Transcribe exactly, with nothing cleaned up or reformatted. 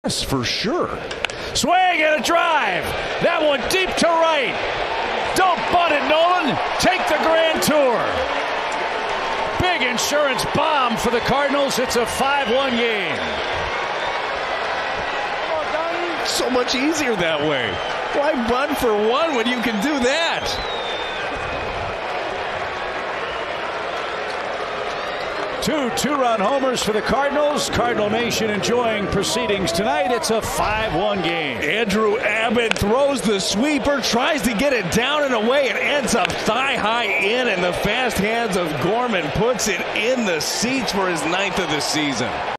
For sure. Swing and a drive. That one deep to right. Don't bunt it, Nolan. Take the grand tour. Big insurance bomb for the Cardinals. It's a five one game. So much easier that way. Why bunt for one when you can do that? Two two-run homers for the Cardinals. Cardinal Nation enjoying proceedings tonight. It's a five one game. Andrew Abbott throws the sweeper, tries to get it down and away. It ends up thigh-high in, and the fast hands of Gorman puts it in the seats for his ninth of the season.